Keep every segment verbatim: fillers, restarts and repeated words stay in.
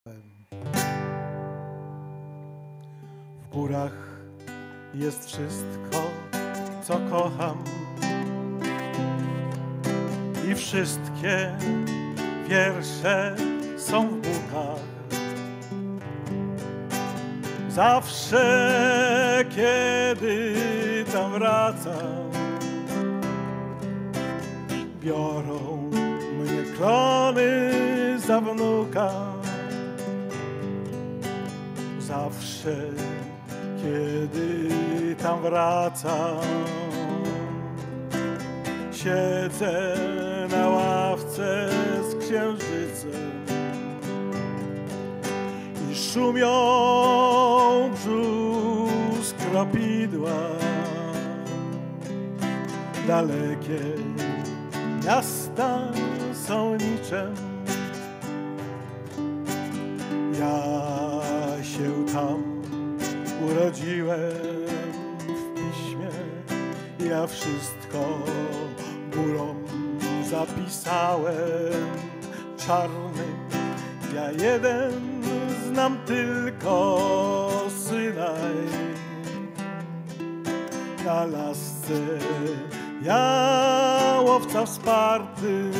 W górach jest wszystko, co kocham, i wszystkie wiersze są w bukach. Zawsze, kiedy tam wracam, biorą mnie klony za wnuka. Zawsze, kiedy tam wracam, siedzę na ławce z księżycem i szumią brzusk kropidła. Dalekie miasta są niczym. Ja się tam urodziłem w piśmie, ja wszystko górą zapisałem czarnym. Ja jeden znam tylko Synaj, na lasce ja łowca wsparty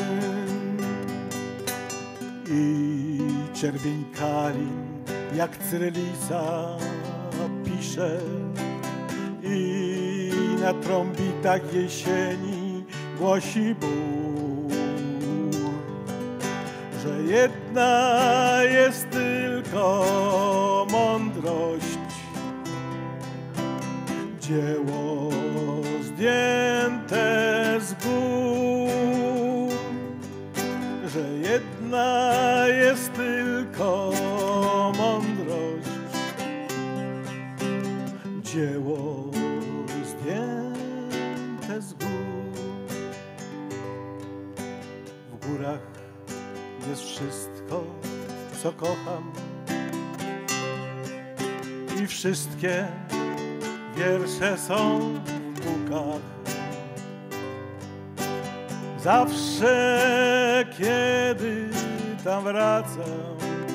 i czerwień kalin jak cyrylica pisze, i na trąbitach jesieni głosi Bóg, że jedna jest tylko mądrość, dzieło zdjęte z gór, że jedna jest tylko mądrość, dzieło zdjęte z gór. W górach jest wszystko, co kocham, i wszystkie wiersze są w bukach. Zawsze, kiedy tam wracam,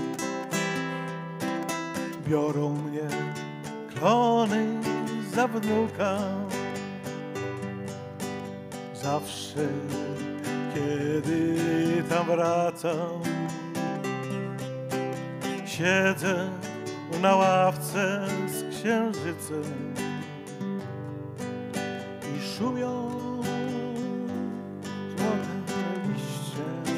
biorą mnie klony za wnuka. Zawsze, kiedy tam wracam, siedzę na ławce z księżycem i szumią złote liście.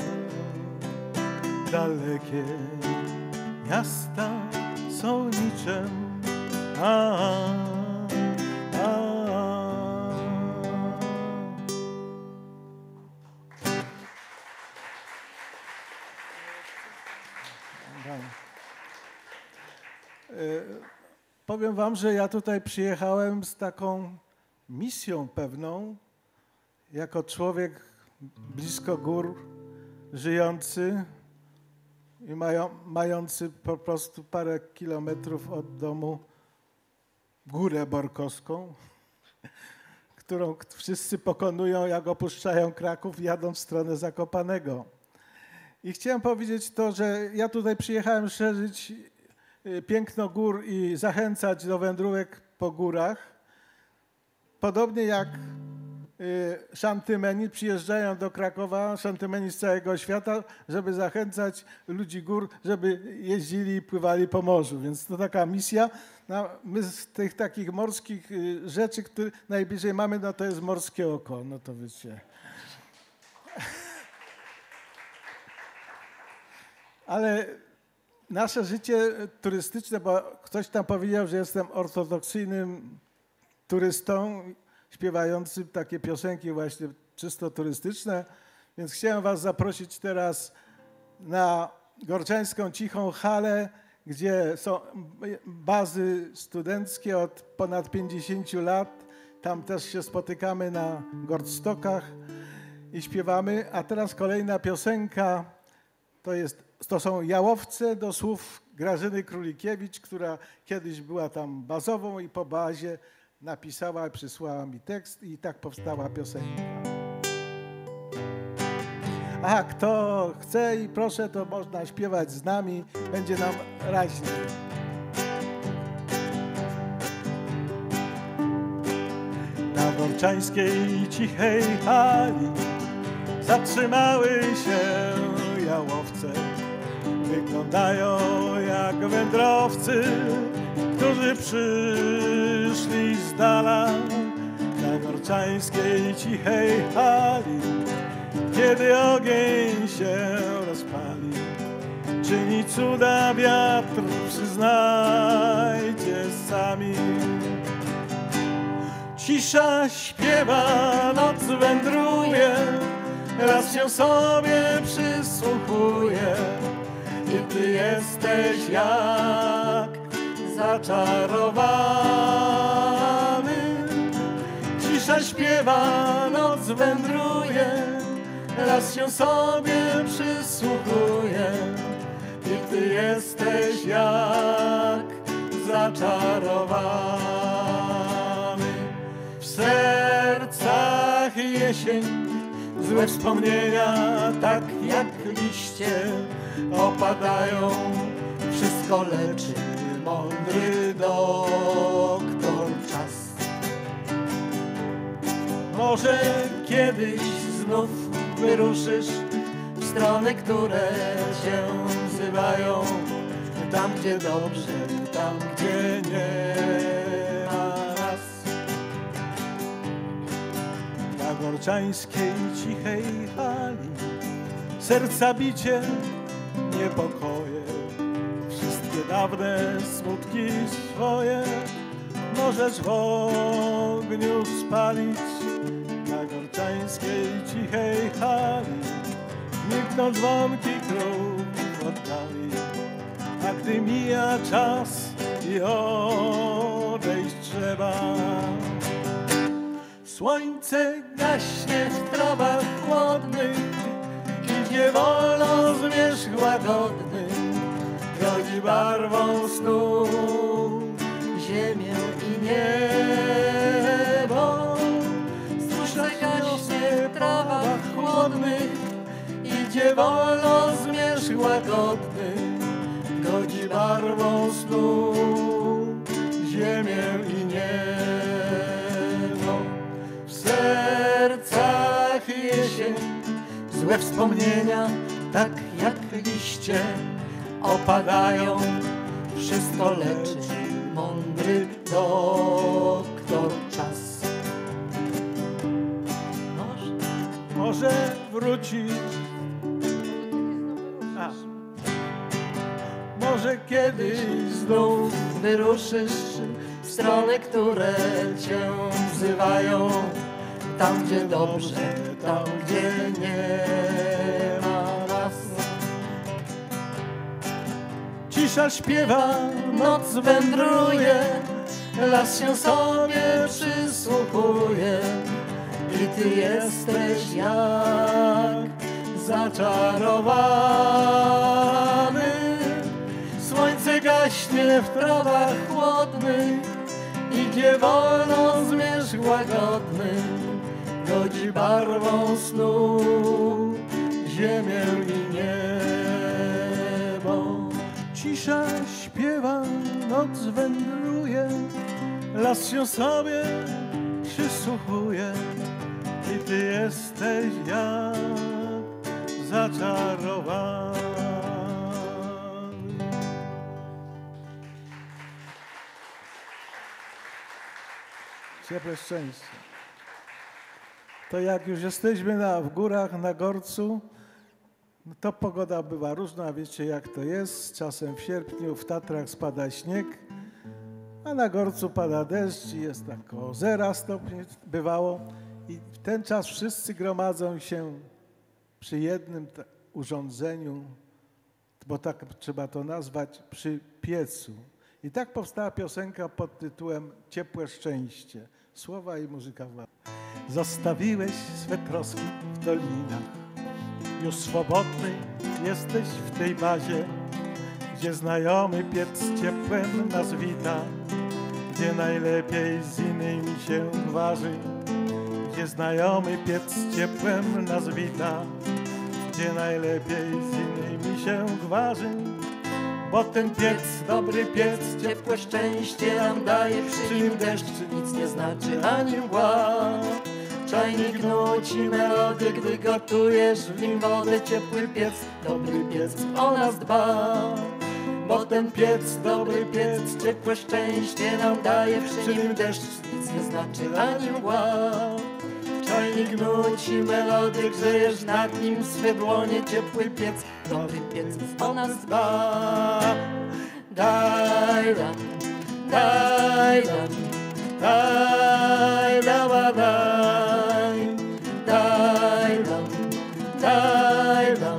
Dalekie miasta są niczym. A, a, a. Powiem wam, że ja tutaj przyjechałem z taką misją pewną, jako człowiek blisko gór, żyjący i mają, mający po prostu parę kilometrów od domu Górę Borkowską, którą wszyscy pokonują, jak opuszczają Kraków, jadą w stronę Zakopanego. I chciałem powiedzieć to, że ja tutaj przyjechałem szerzyć piękno gór i zachęcać do wędrówek po górach. Podobnie jak szantymeni przyjeżdżają do Krakowa, szantymeni z całego świata, żeby zachęcać ludzi gór, żeby jeździli i pływali po morzu. Więc to taka misja. No, my z tych takich morskich rzeczy, które najbliżej mamy, no to jest morskie oko. No to wiecie. Ale nasze życie turystyczne, bo ktoś tam powiedział, że jestem ortodoksyjnym turystą, śpiewającym takie piosenki właśnie czysto turystyczne, więc chciałem was zaprosić teraz na Gorczańską Cichą Halę, gdzie są bazy studenckie od ponad pięćdziesięciu lat. Tam też się spotykamy na Gorstokach i śpiewamy. A teraz kolejna piosenka, to, jest, to są Jałowce do słów Grażyny Królikiewicz, która kiedyś była tam bazową i po bazie napisała i przysłała mi tekst i tak powstała piosenka. A kto chce i proszę, to można śpiewać z nami, będzie nam raźniej. Na Worczańskiej cichej hali zatrzymały się jałowce. Wyglądają jak wędrowcy, którzy przyszli z dala. Na Worczańskiej cichej hali, kiedy ogień się rozpali, czyni cuda wiatr, przyznajcie sami. Cisza śpiewa, noc wędruje, raz się sobie przysłuchuje i ty jesteś jak zaczarowany. Cisza śpiewa, noc wędruje, raz się sobie przysłuchuje i ty jesteś jak zaczarowany. W sercach jesień, złe wspomnienia tak jak liście opadają. Wszystko leczy mądry doktor czas. Może kiedyś znów wyruszysz w strony, które cię wzywają. Tam, gdzie dobrze, tam, gdzie nie ma nas. Na Worczańskiej cichej hali serca bicie, niepokoje, wszystkie dawne smutki swoje możesz w ogniu spalić. Na Worczańskiej cichej hali nikną dzwonki krów oddali. A gdy mija czas i odejść trzeba, słońce gaśnie w trawach chłodnych, idzie wolno zmierzch łagodny, rodzi barwą snu ziemię i niebo. Słońce gaśnie w trawach chłodnych, idzie wolno zmierzch łagodny, godzi barwą snu ziemię i niebo. W sercach jesień, złe wspomnienia tak jak liście opadają. Wszystko leczy mądry doktor czas. Może, może wrócić. A. Może kiedyś znów wyruszysz w strony, które cię wzywają. Tam, gdzie dobrze, tam, gdzie nie ma nas. Cisza śpiewa, noc wędruje, las się sobie przysłuchuje i ty jesteś jak zaczarowany. Słońce gaśnie w trawach chłodnych, idzie wolno zmierzch łagodny, godzi barwą snu ziemię i niebo. Cisza śpiewa, noc wędruje, las się sobie przysłuchuje i ty jesteś jak zaczarowany. Ciepłe szczęście. To jak już jesteśmy na, w górach, na Gorcu, no to pogoda bywa różna, wiecie jak to jest. Czasem w sierpniu w Tatrach spada śnieg, a na Gorcu pada deszcz i jest tak około zera stopni bywało. I w ten czas wszyscy gromadzą się przy jednym urządzeniu, bo tak trzeba to nazwać, przy piecu. I tak powstała piosenka pod tytułem Ciepłe szczęście. Słowa i muzyka. Zostawiłeś swe troski w dolinach, już swobodny jesteś w tej bazie, gdzie znajomy piec ciepłem nas wita, gdzie najlepiej z innymi się waży, gdzie znajomy piec ciepłem nas wita. gdzie najlepiej z innymi się gwarzy. Bo ten piec, dobry piec, ciepłe szczęście nam daje. Przy nim deszcz nic nie znaczy ani mgła. Czajnik nuci melodię, gdy gotujesz w nim wodę. Ciepły piec, dobry piec o nas dba. Bo ten piec, dobry piec, ciepłe szczęście nam daje. Przy nim deszcz nic nie znaczy ani mgła. Czajnik nuci melodię, grzejesz nad nim swe dłonie. Ciepły piec, dobry piec o nas dba. Daj dam, daj dam, daj dam, daj, daj dam, daj dam,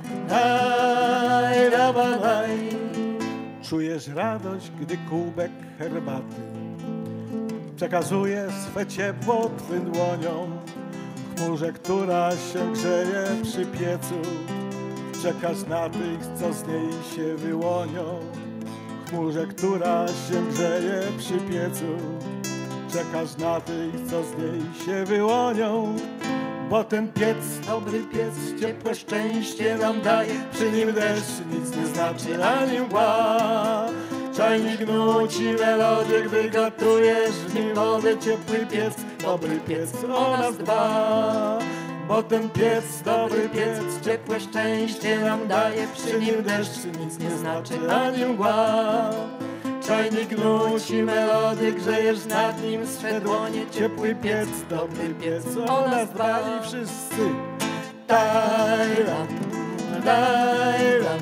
daj dam, daj. Czujesz radość, gdy kubek herbaty przekazuje swe ciepło twym dłoniom. Chmurze, która się grzeje przy piecu, czekasz na tych, co z niej się wyłonią. Chmurze, która się grzeje przy piecu, czekasz na tych, co z niej się wyłonią. Bo ten piec, dobry piec, ciepłe szczęście nam daje. Przy nim deszcz nic nie znaczy ani mgła. Czajnik nuci melodię, gdy gotujesz w nim wodę. Ciepły piec, dobry piec o nas dba. Bo ten piec, dobry piec, ciepłe szczęście nam daje. Przy nim deszcz nic nie znaczy ani mgła. Czajnik nuci melodię, grzejesz nad nim swe dłonie. Ciepły piec, dobry piec o nas dba. I wszyscy daj ram, daj ram,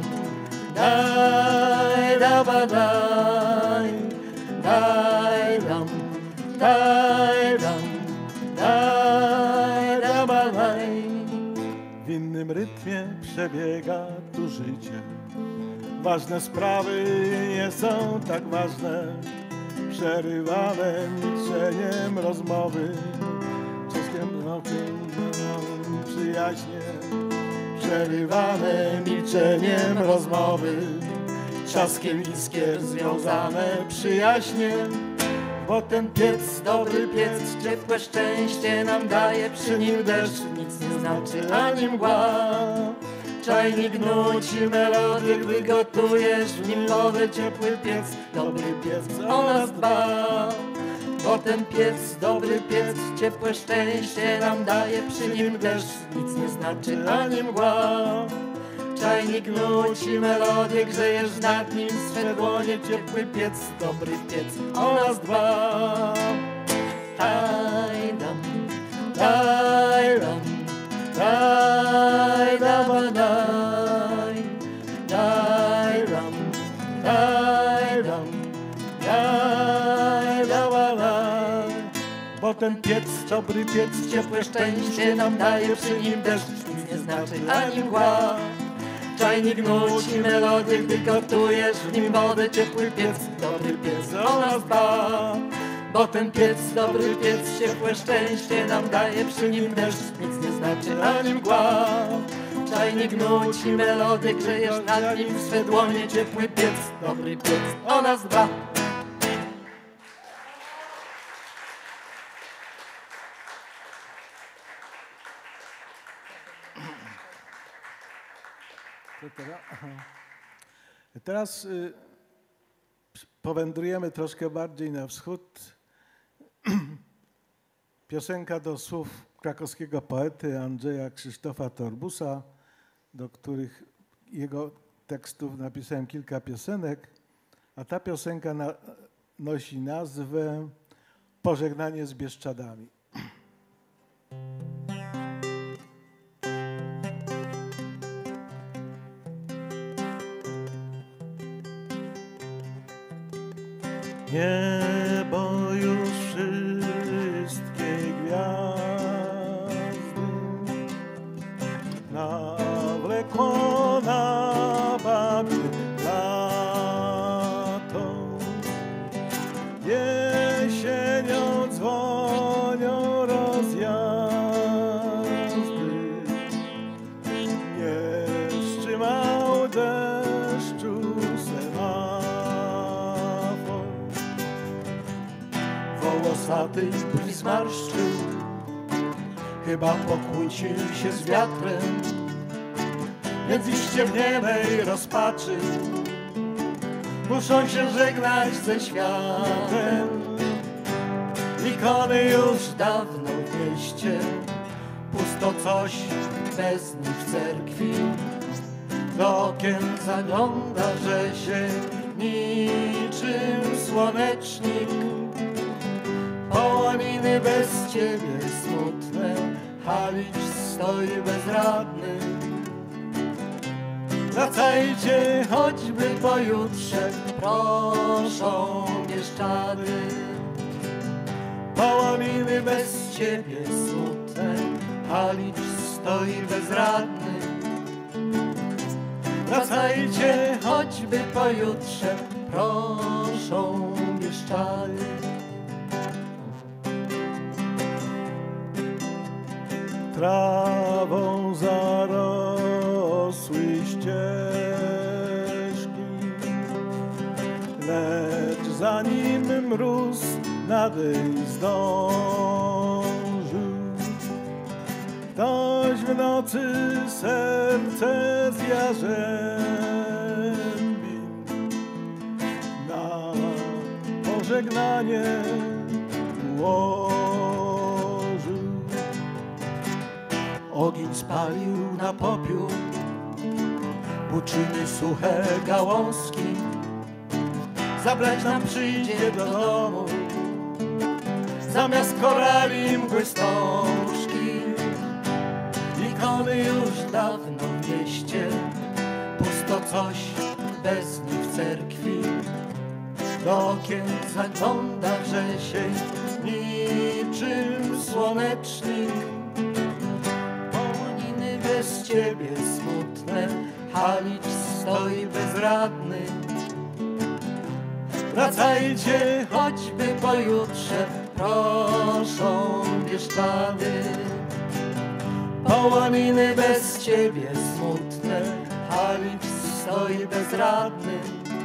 daj dam, daj, daj ram, daj ram, daj dam, daj. W innym rytmie przebiega tu życie. Ważne sprawy nie są tak ważne, przerywane milczeniem rozmowy. Czeskiem nokiem przyjaźnie, przerywane milczeniem rozmowy. Trzaskiem iskier związane przyjaźnie. Bo ten piec, dobry piec, ciepłe szczęście nam daje. Przy nim deszcz nic nie znaczy ani mgła. Czajnik nuci melodię, gdy gotujesz w nim wodę. Ciepły piec, dobry piec o nas dba. Bo ten piec, dobry piec, ciepłe szczęście nam daje. Przy nim deszcz nic nie znaczy ani mgła. Czajnik nuci melodię, grzejesz nad nim swe dłonie. Ciepły piec, dobry piec o nas dba. Daj dam, daj dam, daj dam, daj, daj dam, daj dam, daj dam, daj. Bo ten piec, dobry piec, ciepłe szczęście nam daje. Przy nim deszcz nic nie znaczy ani mgła. Czajnik nuci melodię, gdy gotujesz w nim wodę. Ciepły piec, dobry piec o nas dba. Bo ten piec, dobry piec, ciepłe szczęście nam daje. Przy nim deszcz nic nie znaczy ani mgła. Czajnik nuci melodię, grzejesz nad nim swe dłonie. Ciepły piec, dobry piec o nas dba. Teraz, teraz y, powędrujemy troszkę bardziej na wschód. Piosenka do słów krakowskiego poety Andrzeja Krzysztofa Torbusa, do których jego tekstów napisałem kilka piosenek, a ta piosenka na, nosi nazwę Pożegnanie z Bieszczadami. Niebo już wszystkie gwiazdy nawlekło na babie lato. Jesienią dzwonią rozjazdy, nie wstrzymał deszczu semafor. Wołosaty brwi zmarszczył, chyba pokłócił się z wiatrem. więc iście w niemej rozpaczy muszą się żegnać ze światem. Ikony już dawno w mieście, pusto coś bez nich w cerkwi. Do okien zagląda, że się niczym słonecznik. Połoniny bez ciebie smutne, Halicz stoi bezradny. Wracajcie choćby pojutrze, proszą Bieszczady. Połoniny bez ciebie smutne, Halicz stoi bezradny. Wracajcie choćby pojutrze, proszą Bieszczady. Trawą zarosły ścieżki, lecz zanim mróz nadejść zdążył, ktoś w nocy serce zjarzębi na pożegnanie ułożył. Ogień spalił na popiół buczyny suche gałązki. Zabrać nam przyjdzie do domu zamiast korali mgły wstążki. Ikony już dawno w mieście, pusto coś bez nich w cerkwi. Do okien zagląda wrzesień niczym słonecznik. Połoniny bez ciebie smutne, Halicz stoi bezradny. Wracajcie choćby pojutrze, proszą Bieszczady. Połoniny bez ciebie smutne, Halicz stoi bezradny.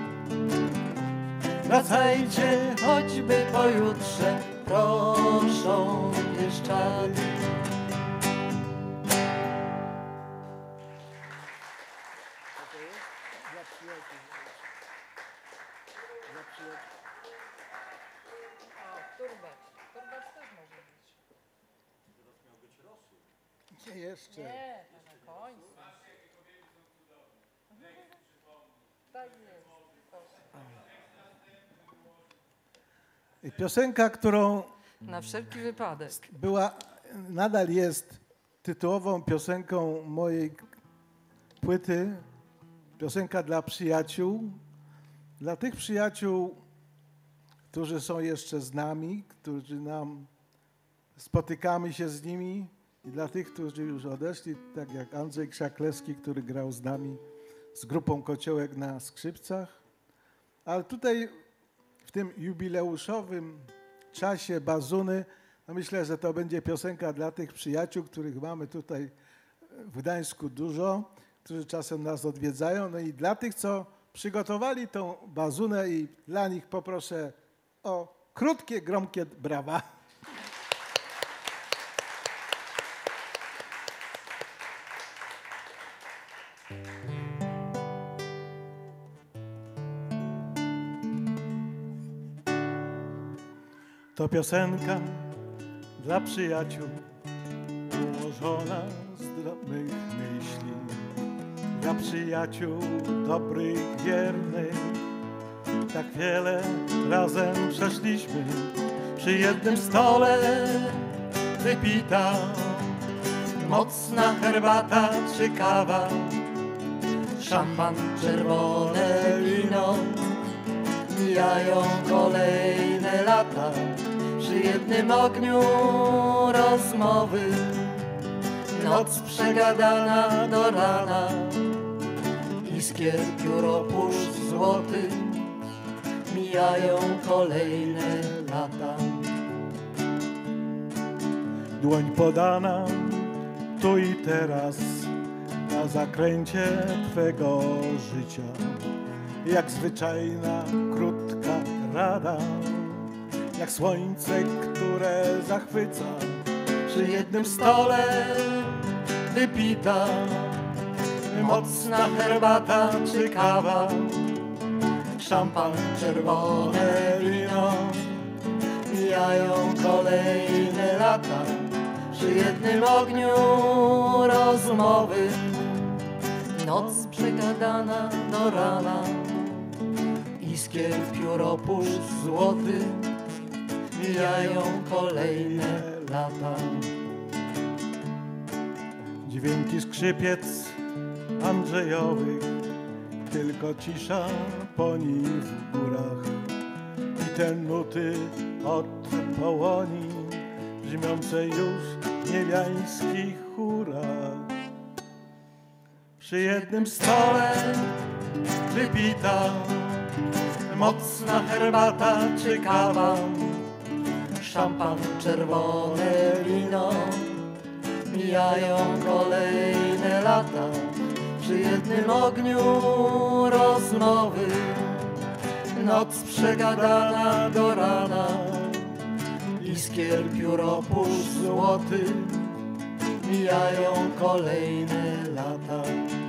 Wracajcie choćby pojutrze, proszą Bieszczady. Nie, jeszcze. Nie, to na końcu. Tak jest. I piosenka, którą Na wszelki wypadek. była, nadal jest tytułową piosenką mojej płyty, piosenka dla przyjaciół, dla tych przyjaciół, którzy są jeszcze z nami, którzy nam, spotykamy się z nimi, i dla tych, którzy już odeszli, tak jak Andrzej Krzaklewski, który grał z nami, z grupą Kociołek na skrzypcach. Ale tutaj w tym jubileuszowym czasie Bazuny, no myślę, że to będzie piosenka dla tych przyjaciół, których mamy tutaj w Gdańsku dużo, którzy czasem nas odwiedzają. No i dla tych, co przygotowali tą Bazunę, i dla nich poproszę o krótkie, gromkie brawa. To piosenka dla przyjaciół, ułożona z drobnych myśli, dla przyjaciół dobrych, wiernych. Tak wiele razem przeszliśmy, przy jednym stole wypita mocna herbata czy kawa, szampan, czerwone wino. Mijają kolejne lata, przy jednym ogniu rozmowy, noc przegadana do rana, iskier pióro puszcz złoty. Mijają kolejne lata. Dłoń podana tu i teraz, na zakręcie twego życia, jak zwyczajna, krótka rada, jak słońce, które zachwyca, przy jednym stole wypita mocna herbata czy kawa, szampan, czerwone wino. Mijają kolejne lata przy jednym ogniu rozmowy. Noc przegadana do rana, iskier pióropusz złoty. Mijają kolejne lata. Dźwięki skrzypiec Andrzejowych, tylko cisza po nich w górach i te nuty od połoni brzmiące już w niebiańskich chórach. Przy jednym stole wypita mocna herbata czy kawa, szampan, czerwone wino. Mijają kolejne lata przy jednym ogniu rozmowy. Noc przegadana do rana, iskier pióropusz złoty. Mijają kolejne lata.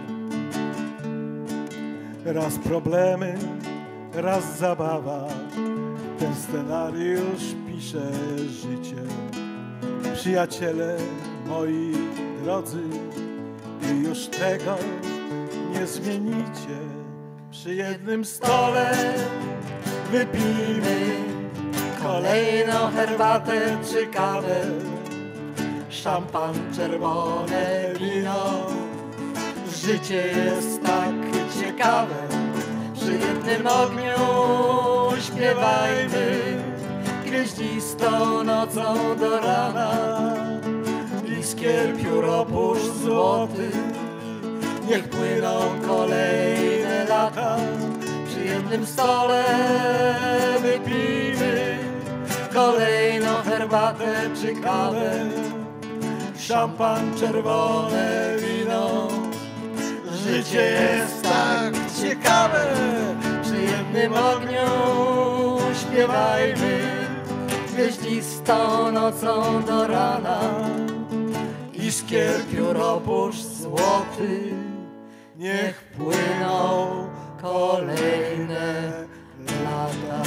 Raz problemy, raz zabawa, ten scenariusz pisze życie. Przyjaciele moi drodzy, i już tego nie zmienicie. Przy jednym stole wypijmy Kolejną herbatę czy kawę, szampan, czerwone wino. Życie jest tak ciekawe, przy jednym ogniu śpiewajmy gwieździstą nocą do rana. Iskier pióropusz złoty, niech płyną kolejne lata. Przy jednym stole wypijmy kolejną herbatę czy kawę, szampan, czerwone wino. Życie jest tak ciekawe, przy jednym ogniu śpiewajmy gwieździstą nocą do rana. Iskier pióropusz złoty, niech płyną kolejne lata.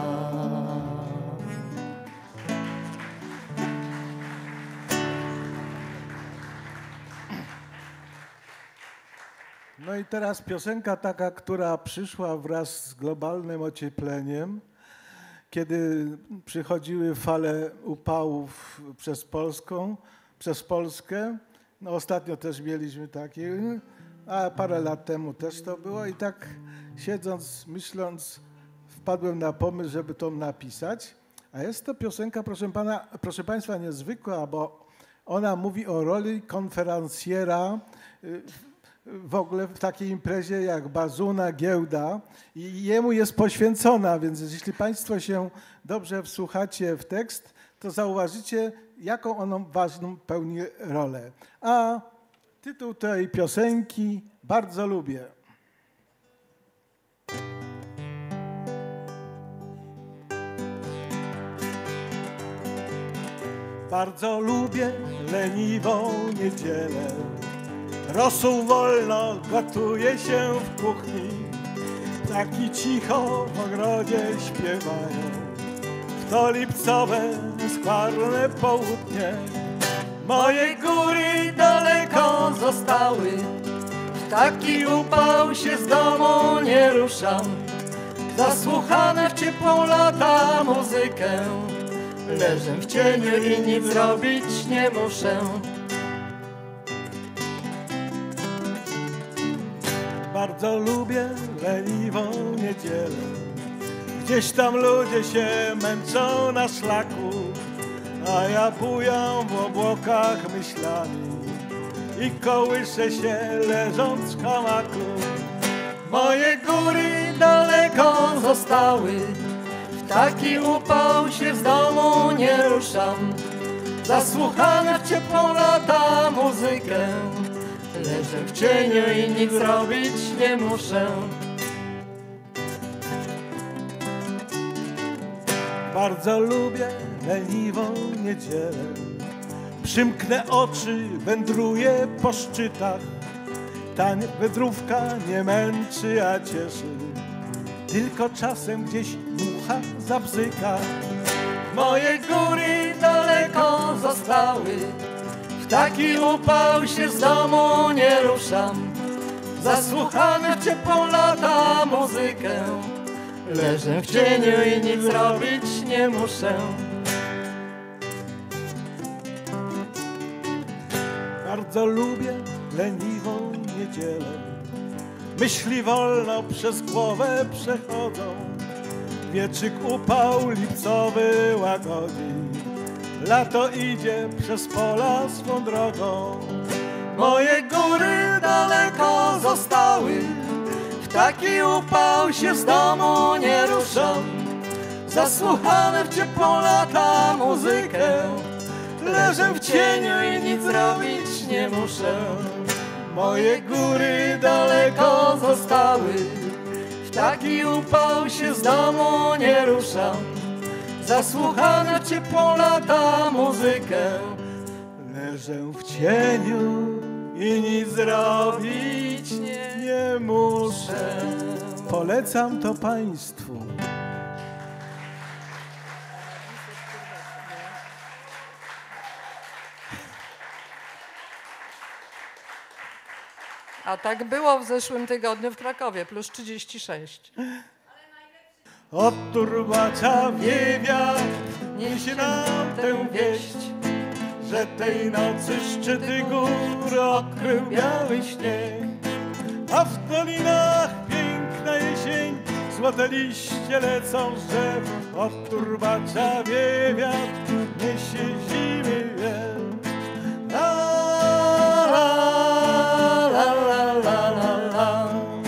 No i teraz piosenka taka, która przyszła wraz z globalnym ociepleniem, kiedy przychodziły fale upałów przez Polską, przez Polskę. No ostatnio też mieliśmy takie, a parę lat temu też to było i tak siedząc, myśląc, wpadłem na pomysł, żeby to napisać. A jest to piosenka, proszę pana, proszę państwa, niezwykła, bo ona mówi o roli konferencjera w ogóle w takiej imprezie jak Bazuna, Giełda i jemu jest poświęcona, więc jeśli państwo się dobrze wsłuchacie w tekst, to zauważycie, jaką ono ważną pełni rolę. A tytuł tej piosenki bardzo lubię. Bardzo lubię leniwą niedzielę. Rosół wolno gotuje się w kuchni, ptaki cicho w ogrodzie śpiewają. W to lipcowe, skwarne południe moje góry daleko zostały, w taki upał się z domu nie ruszam. Zasłuchane w ciepłą lata muzykę, leżę w cieniu i nic robić nie muszę. Bardzo lubię leniwą niedzielę. Gdzieś tam ludzie się męczą na szlaku, a ja bujam w obłokach myślami i kołyszę się leżąc w hamaku. Moje góry daleko zostały, w taki upał się z domu nie ruszam. Zasłuchane w ciepłą lata muzykę, leżę w cieniu i nic zrobić nie muszę. Bardzo lubię leniwą niedzielę. Przymknę oczy, wędruję po szczytach Ta wędrówka nie męczy, a cieszy, tylko czasem gdzieś mucha zabzyka. Moje góry daleko zostały, w taki upał się z domu nie ruszam. Zasłuchany w ciepłą lata muzykę, leżę w cieniu i nic robić nie muszę. Bardzo lubię leniwą niedzielę, myśli wolno przez głowę przechodzą. Wieczyk upał lipcowy łagodzi, lato idzie przez pola swą drogą. Moje góry daleko zostały, w taki upał się z domu nie ruszam. Zasłuchane w ciepłą lata muzykę, leżę w cieniu i nic robić nie muszę. Moje góry daleko zostały, w taki upał się z domu nie ruszam. Zasłuchane w ciepłą lata muzykę, leżę w cieniu i nic robić nie muszę. Polecam to państwu. A tak było w zeszłym tygodniu w Krakowie, plus trzydzieści sześć. Od turbacza wieje wiatr, niesie nam tę wieść, że tej nocy szczyty gór okrył biały śnieg. A w dolinach piękna jesień, złote liście lecą z drzew. Od turbacza wieje wiatr, niesie zimy wiew. La, la, la, la, la, la, la.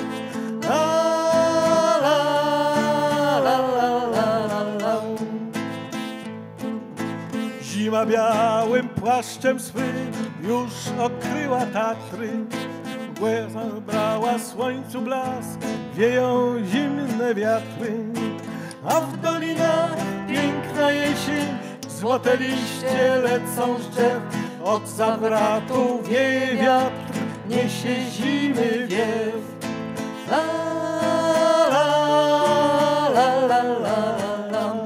Zima białym płaszczem swym już okryła Tatry. Mgłę zabrała słońcu blask, wieją zimne wiatry. A w dolinach piękna jesień, złote liście lecą z drzew. Od zawratu wieje wiatr, niesie zimy wiew. La, la, la, la, la, la.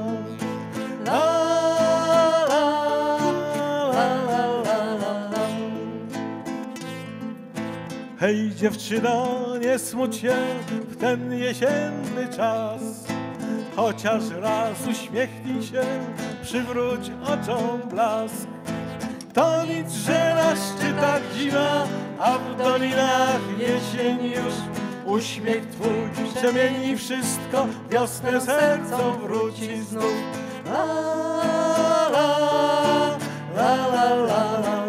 Hej dziewczyno, nie smuć się w ten jesienny czas, chociaż raz uśmiechnij się, przywróć oczom blask. To nic, że na szczytach zima, a w dolinach jesień już. Uśmiech twój przemieni wszystko, wiosnę sercom wróci znów. La, la, la, la, la, la.